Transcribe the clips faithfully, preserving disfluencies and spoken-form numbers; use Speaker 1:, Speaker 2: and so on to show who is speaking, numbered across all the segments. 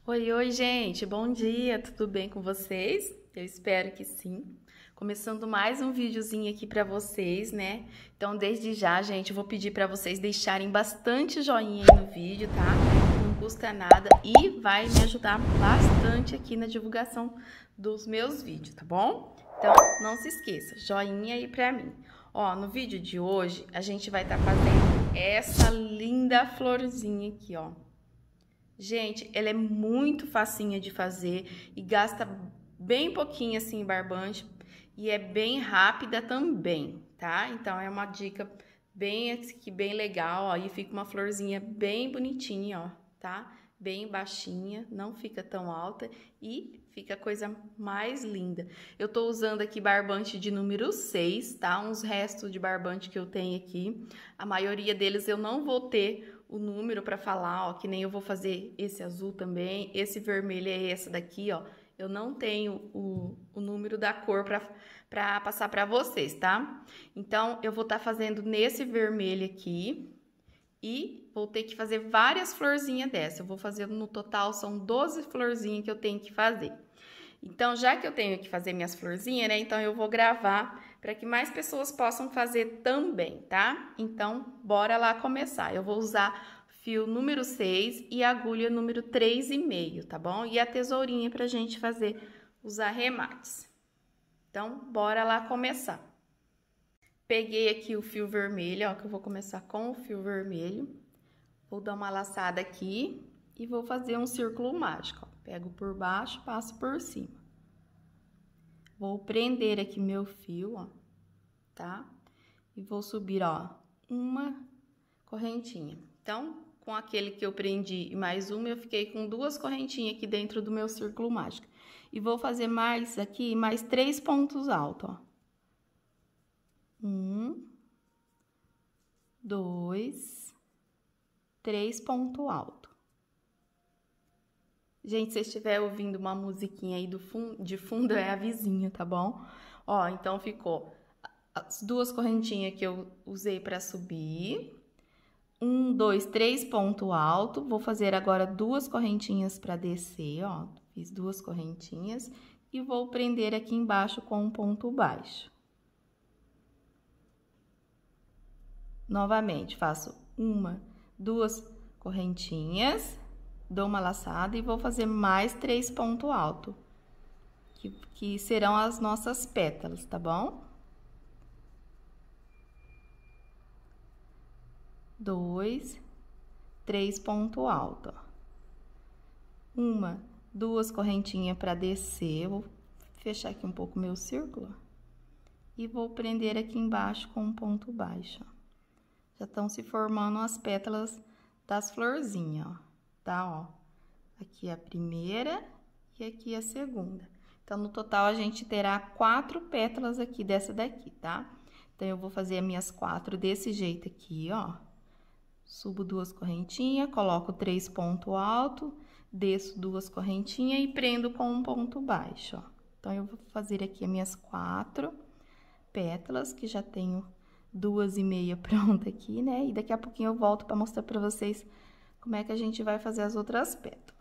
Speaker 1: Oi, oi, gente, bom dia, tudo bem com vocês? Eu espero que sim. Começando mais um videozinho aqui pra vocês, né? Então, desde já, gente, eu vou pedir pra vocês deixarem bastante joinha aí no vídeo, tá? Não custa nada e vai me ajudar bastante aqui na divulgação dos meus vídeos, tá bom? Então, não se esqueça, joinha aí pra mim. Ó, no vídeo de hoje, a gente vai estar fazendo essa linda florzinha aqui, ó. Gente, ela é muito facinha de fazer e gasta bem pouquinho assim barbante e é bem rápida também, tá? Então é uma dica bem aqui bem legal, ó, e fica uma florzinha bem bonitinha, ó, tá? Bem baixinha, não fica tão alta e fica a coisa mais linda. Eu tô usando aqui barbante de número seis, tá? Uns restos de barbante que eu tenho aqui. A maioria deles eu não vou ter o número para falar, ó, que nem eu vou fazer esse azul também, esse vermelho é essa daqui, ó. Eu não tenho o, o número da cor para passar para vocês, tá? Então, eu vou estar tá fazendo nesse vermelho aqui e vou ter que fazer várias florzinhas dessa. Eu vou fazer no total, são doze florzinhas que eu tenho que fazer. Então, já que eu tenho que fazer minhas florzinhas, né? Então, eu vou gravar para que mais pessoas possam fazer também, tá? Então, bora lá começar. Eu vou usar fio número seis e agulha número três e meio, tá bom? E a tesourinha pra gente fazer os arremates. Então, bora lá começar. Peguei aqui o fio vermelho, ó, que eu vou começar com o fio vermelho. Vou dar uma laçada aqui e vou fazer um círculo mágico, ó. Pego por baixo, passo por cima. Vou prender aqui meu fio, ó, tá? E vou subir, ó, uma correntinha. Então, com aquele que eu prendi e mais uma, eu fiquei com duas correntinhas aqui dentro do meu círculo mágico. E vou fazer mais aqui, mais três pontos altos, ó. Um, dois, três pontos altos. Gente, se estiver ouvindo uma musiquinha aí do fundo, de fundo, é a vizinha, tá bom? Ó, então ficou as duas correntinhas que eu usei para subir. Um, dois, três ponto alto. Vou fazer agora duas correntinhas para descer, ó. Fiz duas correntinhas e vou prender aqui embaixo com um ponto baixo. Novamente, faço uma, duas correntinhas, dou uma laçada e vou fazer mais três pontos altos, que, que serão as nossas pétalas, tá bom? Dois, três pontos altos, ó. Uma, duas correntinhas para descer, vou fechar aqui um pouco meu círculo e vou prender aqui embaixo com um ponto baixo, ó. Já estão se formando as pétalas das florzinhas, ó, tá, ó. Aqui a primeira e aqui a segunda. Então, no total, a gente terá quatro pétalas aqui dessa daqui, tá? Então, eu vou fazer as minhas quatro desse jeito aqui, ó. Subo duas correntinhas, coloco três pontos altos, desço duas correntinhas e prendo com um ponto baixo, ó. Então, eu vou fazer aqui as minhas quatro pétalas, que já tenho duas e meia pronta aqui, né? E daqui a pouquinho eu volto para mostrar para vocês como é que a gente vai fazer as outras pétalas.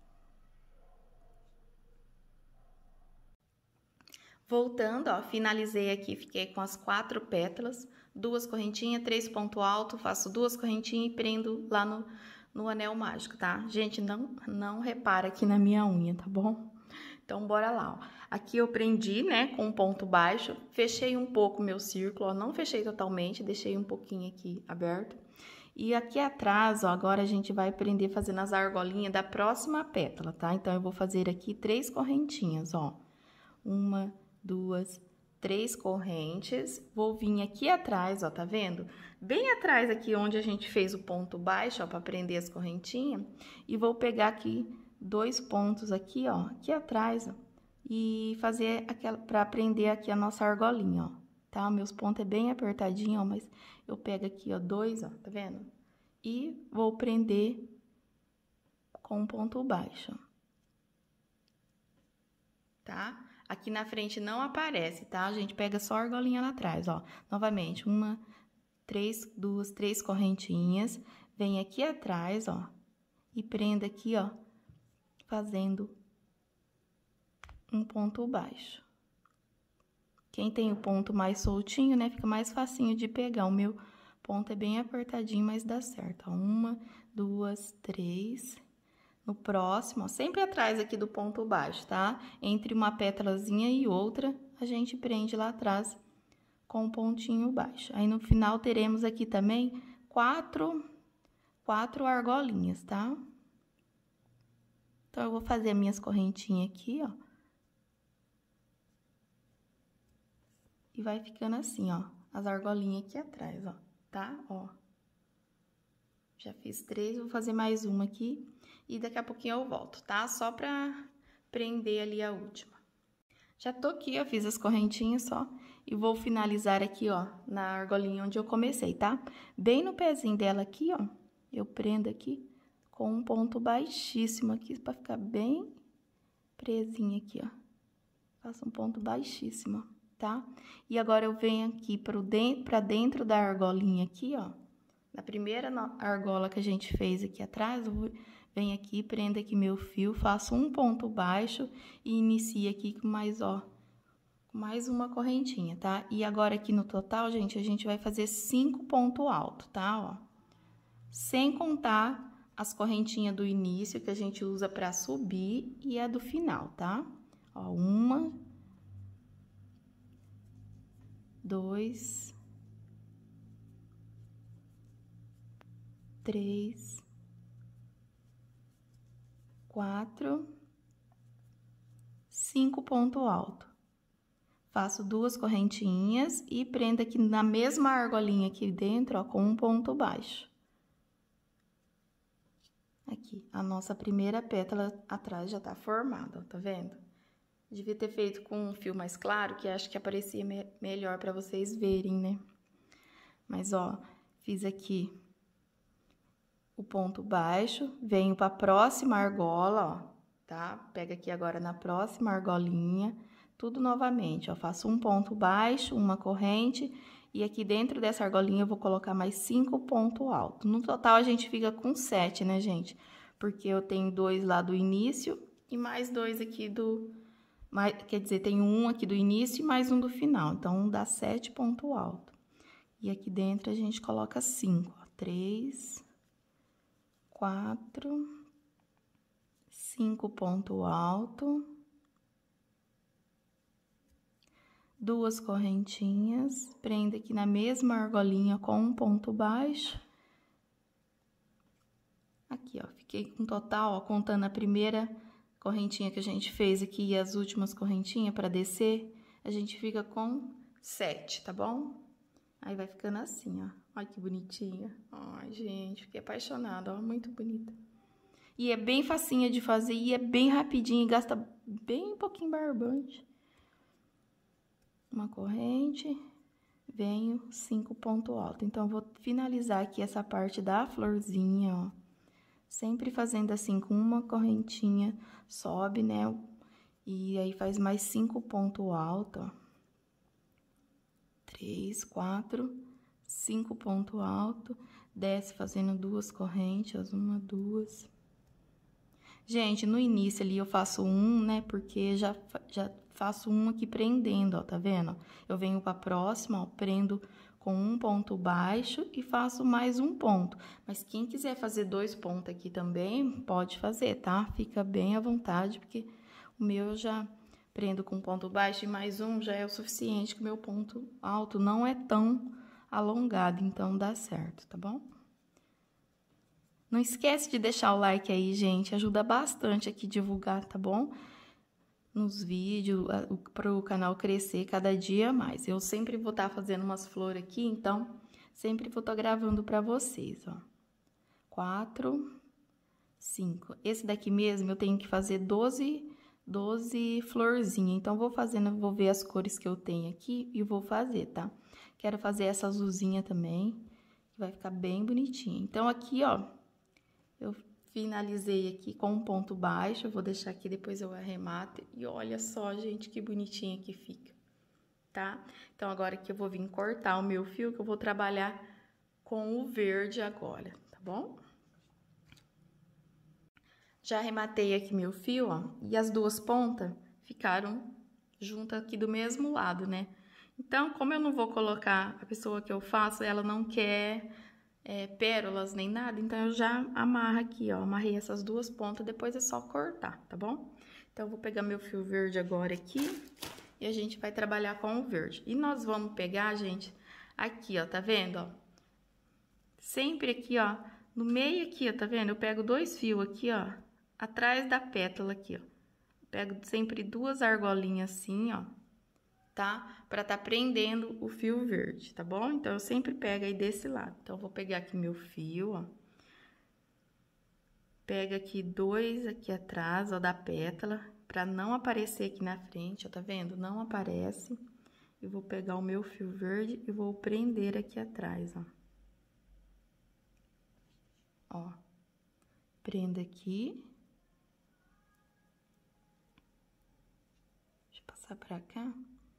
Speaker 1: Voltando, ó, finalizei aqui, fiquei com as quatro pétalas, duas correntinhas, três pontos altos, faço duas correntinhas e prendo lá no, no anel mágico, tá? Gente, não, não repara aqui na minha unha, tá bom? Então, bora lá, ó. Aqui eu prendi, né, com um ponto baixo, fechei um pouco meu círculo, ó, não fechei totalmente, deixei um pouquinho aqui aberto. E aqui atrás, ó, agora a gente vai prender fazendo as argolinhas da próxima pétala, tá? Então, eu vou fazer aqui três correntinhas, ó. Uma, duas, três correntes. Vou vir aqui atrás, ó, tá vendo? Bem atrás aqui onde a gente fez o ponto baixo, ó, pra prender as correntinhas. E vou pegar aqui dois pontos aqui, ó, aqui atrás, ó, e fazer aquela, pra prender aqui a nossa argolinha, ó, tá? Meus pontos é bem apertadinho, ó, mas eu pego aqui, ó, dois, ó, tá vendo? E vou prender com um ponto baixo, ó. Tá? Aqui na frente não aparece, tá? A gente pega só a argolinha lá atrás, ó. Novamente, uma, três, duas, três correntinhas. Vem aqui atrás, ó, e prenda aqui, ó, fazendo um ponto baixo. Quem tem o ponto mais soltinho, né, fica mais facinho de pegar. O meu ponto é bem apertadinho, mas dá certo. Ó, uma, duas, três. No próximo, ó, sempre atrás aqui do ponto baixo, tá? Entre uma pétalazinha e outra, a gente prende lá atrás com um pontinho baixo. Aí, no final, teremos aqui também quatro, quatro argolinhas, tá? Então, eu vou fazer as minhas correntinhas aqui, ó. E vai ficando assim, ó, as argolinhas aqui atrás, ó, tá? Ó. Já fiz três, vou fazer mais uma aqui e daqui a pouquinho eu volto, tá? Só pra prender ali a última. Já tô aqui, eu fiz as correntinhas só e vou finalizar aqui, ó, na argolinha onde eu comecei, tá? Bem no pezinho dela aqui, ó, eu prendo aqui com um ponto baixíssimo aqui pra ficar bem presinha aqui, ó. Faço um ponto baixíssimo, tá? E agora eu venho aqui pro dentro, pra dentro da argolinha aqui, ó. Na primeira argola que a gente fez aqui atrás, eu venho aqui, prendo aqui meu fio, faço um ponto baixo e inicio aqui com mais, ó, mais uma correntinha, tá? E agora aqui no total, gente, a gente vai fazer cinco pontos altos, tá? Ó, sem contar as correntinhas do início que a gente usa pra subir e a do final, tá? Ó, uma, dois, três, quatro, cinco pontos altos. Faço duas correntinhas e prendo aqui na mesma argolinha aqui dentro, ó, com um ponto baixo. Aqui, a nossa primeira pétala atrás já tá formada, ó, tá vendo? Devia ter feito com um fio mais claro, que acho que aparecia me melhor pra vocês verem, né? Mas, ó, fiz aqui o ponto baixo, venho para a próxima argola, ó, tá? Pega aqui agora na próxima argolinha, tudo novamente, ó, faço um ponto baixo, uma corrente, e aqui dentro dessa argolinha eu vou colocar mais cinco pontos altos. No total, a gente fica com sete, né, gente? Porque eu tenho dois lá do início e mais dois aqui do... Mais, quer dizer, tem um aqui do início e mais um do final, então dá sete pontos altos. E aqui dentro a gente coloca cinco, ó, três... quatro, cinco ponto alto, duas correntinhas, prendo aqui na mesma argolinha com um ponto baixo. Aqui, ó, fiquei com total, ó, contando a primeira correntinha que a gente fez aqui e as últimas correntinhas para descer, a gente fica com sete, tá bom? Aí vai ficando assim, ó. Olha que bonitinha. Ai, gente, fiquei apaixonada, ó, muito bonita. E é bem facinha de fazer e é bem rapidinho e gasta bem pouquinho barbante. Uma corrente, venho cinco pontos altos. Então, eu vou finalizar aqui essa parte da florzinha, ó. Sempre fazendo assim, com uma correntinha, sobe, né? E aí, faz mais cinco pontos altos, ó. Três, quatro, cinco pontos altos, desce fazendo duas correntes, uma, duas. Gente, no início ali eu faço um, né, porque já, já faço um aqui prendendo, ó, tá vendo? Eu venho pra próxima, ó, prendo com um ponto baixo e faço mais um ponto. Mas quem quiser fazer dois pontos aqui também, pode fazer, tá? Fica bem à vontade, porque o meu eu já... prendo com ponto baixo e mais um já é o suficiente, que o meu ponto alto não é tão alongado, então dá certo, tá bom? Não esquece de deixar o like aí, gente, ajuda bastante aqui divulgar, tá bom? Nos vídeos, para o canal crescer cada dia mais. Eu sempre vou estar fazendo umas flores aqui, então sempre vou estar gravando para vocês, ó. Quatro, cinco. Esse daqui mesmo eu tenho que fazer doze... doze florzinhas, então, vou fazendo, vou ver as cores que eu tenho aqui e vou fazer, tá? Quero fazer essa azulzinha também, que vai ficar bem bonitinha. Então, aqui, ó, eu finalizei aqui com um ponto baixo, eu vou deixar aqui, depois eu arremato. E olha só, gente, que bonitinha que fica, tá? Então, agora aqui eu vou vir cortar o meu fio, que eu vou trabalhar com o verde agora, tá bom? Já arrematei aqui meu fio, ó, e as duas pontas ficaram juntas aqui do mesmo lado, né? Então, como eu não vou colocar, a pessoa que eu faço, ela não quer é, pérolas nem nada, então eu já amarro aqui, ó, amarrei essas duas pontas, depois é só cortar, tá bom? Então, eu vou pegar meu fio verde agora aqui e a gente vai trabalhar com o verde. E nós vamos pegar, gente, aqui, ó, tá vendo, ó? Sempre aqui, ó, no meio aqui, ó, tá vendo? Eu pego dois fios aqui, ó, atrás da pétala aqui, ó. Pego sempre duas argolinhas assim, ó, tá? Pra tá prendendo o fio verde, tá bom? Então, eu sempre pego aí desse lado. Então, eu vou pegar aqui meu fio, ó. Pega aqui dois aqui atrás, ó, da pétala, pra não aparecer aqui na frente, ó, tá vendo? Não aparece. Eu vou pegar o meu fio verde e vou prender aqui atrás, ó. Ó. Prenda aqui. Deixa eu passar pra cá.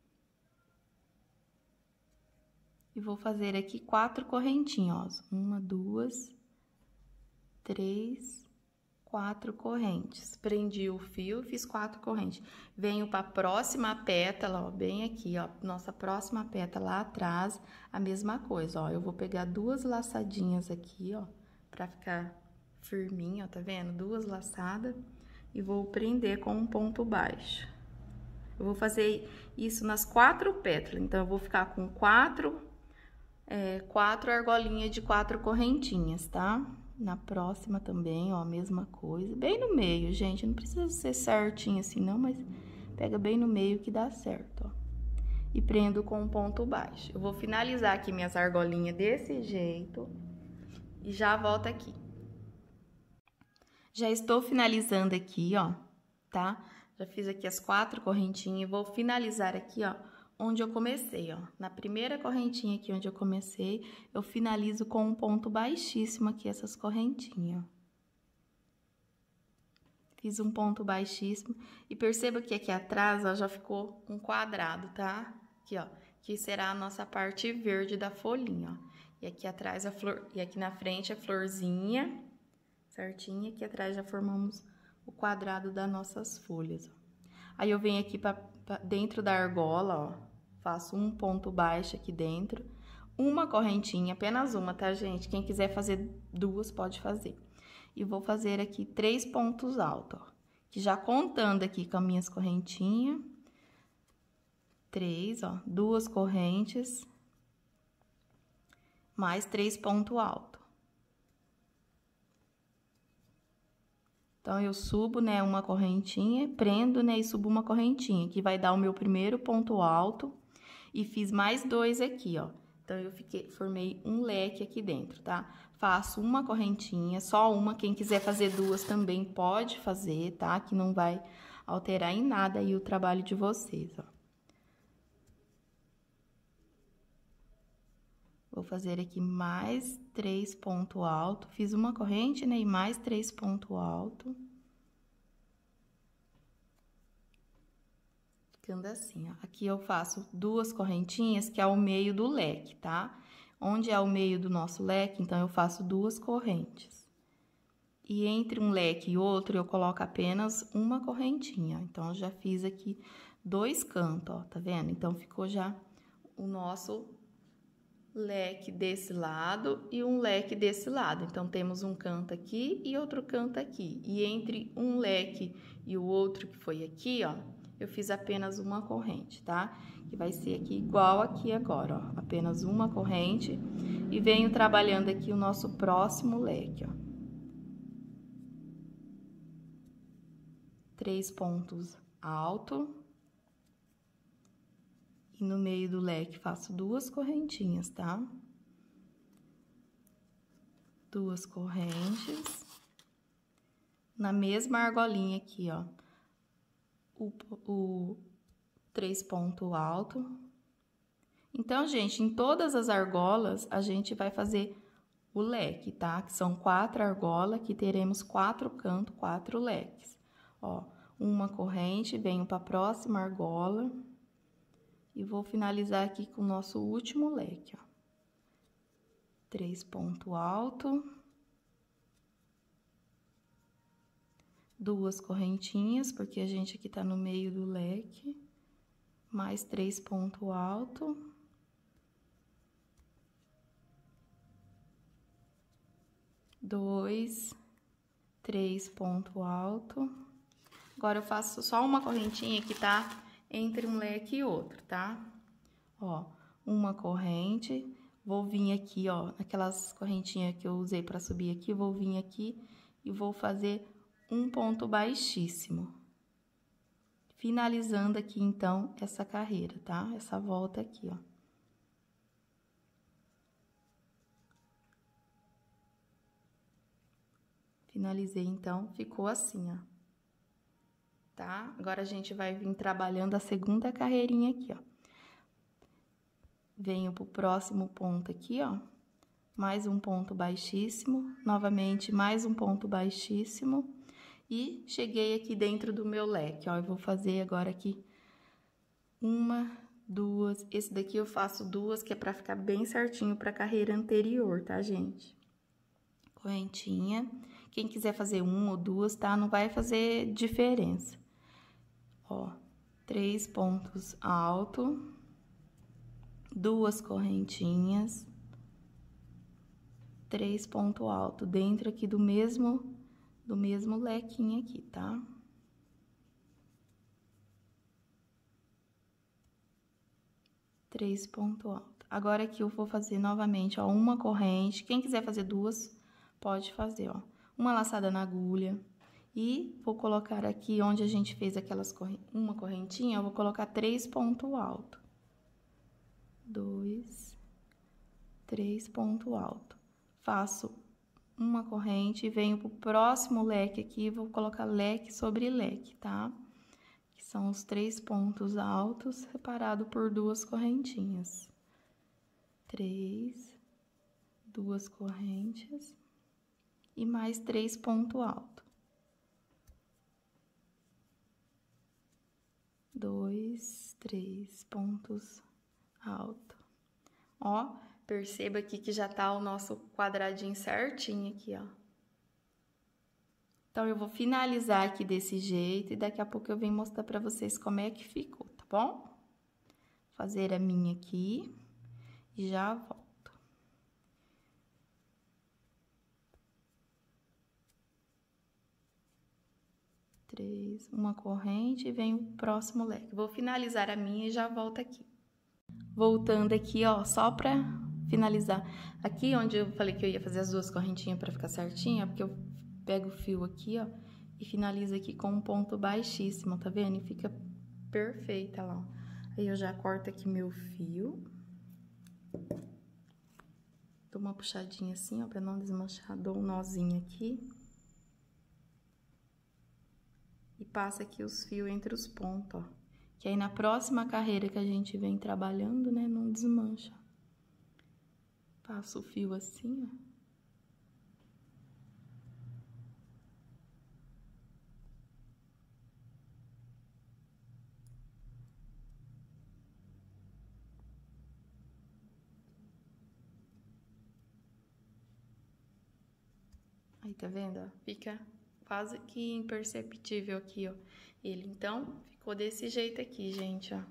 Speaker 1: E vou fazer aqui quatro correntinhas, ó. Uma, duas, três, quatro correntes. Prendi o fio, fiz quatro correntes. Venho para a próxima pétala, ó, bem aqui, ó, nossa próxima pétala lá atrás, a mesma coisa, ó. Eu vou pegar duas laçadinhas aqui, ó, para ficar firminho, ó, tá vendo? Duas laçadas e vou prender com um ponto baixo. Eu vou fazer isso nas quatro pétalas, então eu vou ficar com quatro, é, quatro argolinhas de quatro correntinhas, tá? Na próxima também, ó, a mesma coisa. Bem no meio, gente, não precisa ser certinho assim não, mas pega bem no meio que dá certo, ó. E prendo com um ponto baixo. Eu vou finalizar aqui minhas argolinhas desse jeito e já volto aqui. Já estou finalizando aqui, ó, tá? Já fiz aqui as quatro correntinhas, vou finalizar aqui, ó, onde eu comecei, ó. Na primeira correntinha aqui onde eu comecei, eu finalizo com um ponto baixíssimo aqui essas correntinhas, ó. Fiz um ponto baixíssimo e perceba que aqui atrás, ó, já ficou um quadrado, tá? Aqui, ó, que será a nossa parte verde da folhinha, ó. E aqui atrás a flor, e aqui na frente a florzinha, certinha, aqui atrás já formamos o quadrado das nossas folhas, ó. Aí, eu venho aqui pra, pra dentro da argola, ó, faço um ponto baixo aqui dentro, uma correntinha, apenas uma, tá, gente? Quem quiser fazer duas, pode fazer. E vou fazer aqui três pontos altos, ó, que já contando aqui com as minhas correntinhas, três, ó, duas correntes, mais três pontos altos. Então, eu subo, né, uma correntinha, prendo, né, e subo uma correntinha, que vai dar o meu primeiro ponto alto, e fiz mais dois aqui, ó. Então, eu fiquei, formei um leque aqui dentro, tá? Faço uma correntinha, só uma, quem quiser fazer duas também pode fazer, tá? Que não vai alterar em nada aí o trabalho de vocês, ó. Vou fazer aqui mais três pontos altos. Fiz uma corrente, né? E mais três pontos altos. Ficando assim, ó. Aqui eu faço duas correntinhas, que é o meio do leque, tá? Onde é o meio do nosso leque, então, eu faço duas correntes. E entre um leque e outro, eu coloco apenas uma correntinha. Então, eu já fiz aqui dois cantos, ó, tá vendo? Então, ficou já o nosso leque desse lado e um leque desse lado. Então, temos um canto aqui e outro canto aqui. E entre um leque e o outro, que foi aqui, ó, eu fiz apenas uma corrente, tá? Que vai ser aqui igual aqui agora, ó. Apenas uma corrente. E venho trabalhando aqui o nosso próximo leque, ó. Três pontos altos. E no meio do leque, faço duas correntinhas, tá? Duas correntes. Na mesma argolinha aqui, ó. O, o três pontos altos. Então, gente, em todas as argolas, a gente vai fazer o leque, tá? Que são quatro argolas, que teremos quatro cantos, quatro leques. Ó, uma corrente, venho para a próxima argola. E vou finalizar aqui com o nosso último leque, ó. Três pontos altos. duas correntinhas, porque a gente aqui tá no meio do leque, mais três pontos altos. Dois, três pontos altos. Agora, eu faço só uma correntinha que tá entre um leque e outro, tá? Ó, uma corrente, vou vir aqui, ó, aquelas correntinhas que eu usei pra subir aqui, vou vir aqui e vou fazer um ponto baixíssimo. Finalizando aqui, então, essa carreira, tá? Essa volta aqui, ó. Finalizei, então, ficou assim, ó. Tá? Agora, a gente vai vir trabalhando a segunda carreirinha aqui, ó. Venho pro próximo ponto aqui, ó. Mais um ponto baixíssimo. Novamente, mais um ponto baixíssimo. E cheguei aqui dentro do meu leque, ó. Eu vou fazer agora aqui uma, duas. Esse daqui eu faço duas, que é pra ficar bem certinho pra carreira anterior, tá, gente? Correntinha. Quem quiser fazer uma ou duas, tá? Não vai fazer diferença. Ó, três pontos altos, duas correntinhas, três pontos altos dentro aqui do mesmo, do mesmo lequinho aqui, tá? Três pontos altos. Agora aqui eu vou fazer novamente, ó, uma corrente. Quem quiser fazer duas, pode fazer, ó. Uma laçada na agulha. E vou colocar aqui, onde a gente fez aquelas corren... uma correntinha, eu vou colocar três pontos altos. Dois, três pontos altos. Faço uma corrente e venho pro próximo leque aqui, vou colocar leque sobre leque, tá? Que são os três pontos altos, separado por duas correntinhas. Três, duas correntes e mais três pontos altos. Dois, três pontos altos. Ó, perceba aqui que já tá o nosso quadradinho certinho aqui, ó. Então, eu vou finalizar aqui desse jeito e daqui a pouco eu venho mostrar pra vocês como é que ficou, tá bom? Fazer a minha aqui e já volto. Três, uma corrente e venho o próximo leque. Vou finalizar a minha e já volto aqui. Voltando aqui, ó, só pra finalizar. Aqui onde eu falei que eu ia fazer as duas correntinhas pra ficar certinha, porque eu pego o fio aqui, ó, e finalizo aqui com um ponto baixíssimo, tá vendo? E fica perfeita lá, ó. Aí eu já corto aqui meu fio. Dou uma puxadinha assim, ó, pra não desmanchar. Dou um nozinho aqui. E passa aqui os fios entre os pontos, ó. Que aí na próxima carreira que a gente vem trabalhando, né, não desmancha. Passo o fio assim, ó. Aí, tá vendo, ó? Fica quase que imperceptível aqui, ó. Ele, então, ficou desse jeito aqui, gente, ó.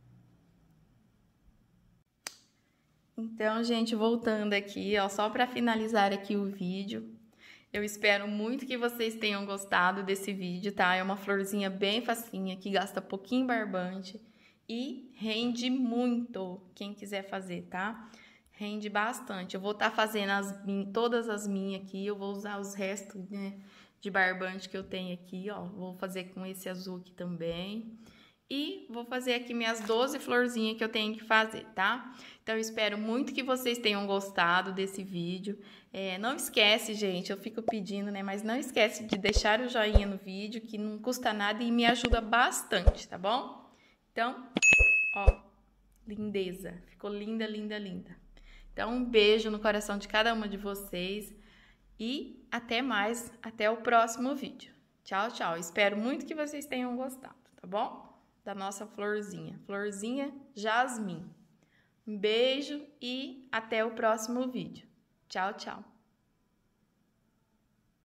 Speaker 1: Então, gente, voltando aqui, ó, só pra finalizar aqui o vídeo. Eu espero muito que vocês tenham gostado desse vídeo, tá? É uma florzinha bem facinha, que gasta pouquinho barbante e rende muito, quem quiser fazer, tá? Rende bastante. Eu vou estar tá fazendo as, todas as minhas aqui, eu vou usar os restos, né, de barbante que eu tenho aqui, ó. Vou fazer com esse azul aqui também. E vou fazer aqui minhas doze florzinhas que eu tenho que fazer, tá? Então, eu espero muito que vocês tenham gostado desse vídeo. É, não esquece, gente, eu fico pedindo, né? Mas não esquece de deixar o joinha no vídeo, que não custa nada e me ajuda bastante, tá bom? Então, ó, lindeza. Ficou linda, linda, linda. Então, um beijo no coração de cada uma de vocês. E até mais, até o próximo vídeo. Tchau, tchau. Espero muito que vocês tenham gostado, tá bom? Da nossa florzinha. Florzinha Jasmim. Um beijo e até o próximo vídeo. Tchau, tchau.